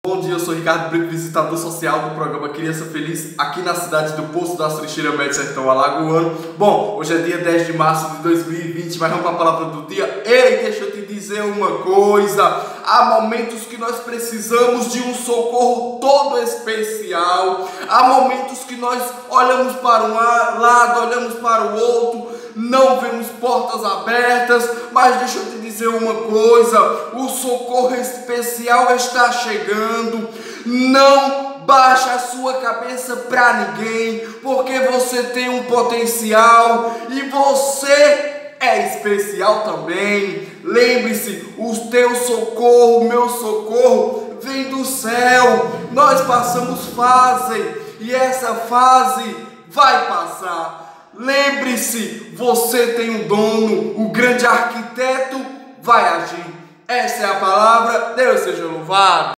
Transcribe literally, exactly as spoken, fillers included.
Bom dia, eu sou Ricardo Brito, visitador social do programa Criança Feliz, aqui na cidade do Poço das Trincheiras, Médio Sertão Alagoano. Bom, hoje é dia dez de março de dois mil e vinte, mas vamos para a palavra do dia. Ei, deixa eu te dizer uma coisa, há momentos que nós precisamos de um socorro todo especial, há momentos que nós olhamos para um lado, olhamos para o outro, não vemos portas abertas, mas deixa eu te dizer uma coisa, o socorro especial está chegando. Não baixe a sua cabeça para ninguém, porque você tem um potencial e você é especial também. Lembre-se, o teu socorro, o meu socorro vem do céu. Nós passamos fase e essa fase vai passar. Lembre-se, você tem um dono, o grande arquiteto vai agir. Essa é a palavra, Deus seja louvado.